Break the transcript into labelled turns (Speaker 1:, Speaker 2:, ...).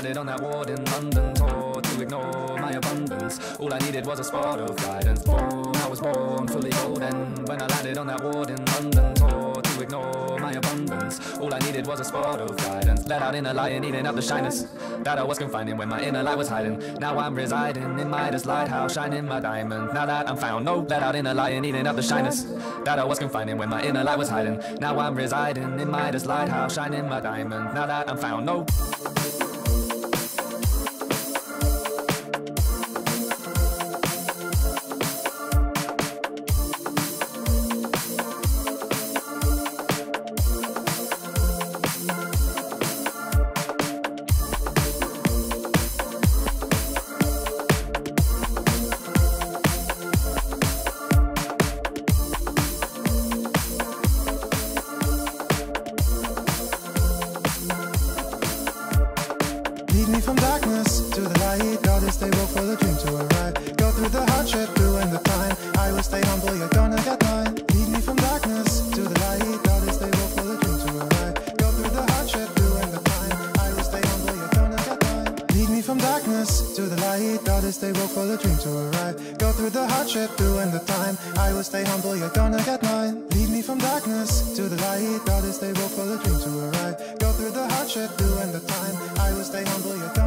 Speaker 1: landed on that ward in London, taught to ignore my abundance. All I needed was a spot of guidance. Born, I was born fully golden. When I landed on that ward in London, taught to ignore my abundance. All I needed was a spot of guidance. Let out in the light and eating up the shyness that I was confining when my inner light was hiding. Now I'm residing in Midas lighthouse, shining my diamond. Now that I'm found, no, let out in the light and eating up the shyness that I was confining when my inner light was hiding. Now I'm residing in Midas lighthouse, shining my diamond. Now that I'm found, no.
Speaker 2: Lead me from darkness to the light. God is stay woke for the dream to arrive. Go through the hardship, doing the time. I will stay humble, you're gonna get mine. Lead me from darkness to the light. God is stay woke for the dream to arrive. Go through the hardship, doing the time. I will stay humble, you're gonna get mine. Lead me from darkness to the light. God is stay woke for the dream to arrive. Go through the hardship, doing the time. I will stay humble, you're gonna get mine. Lead me from darkness to the light. God is stay woke for the dream to arrive. Go through the hardship, doing the time. I will stay humble, you're gonna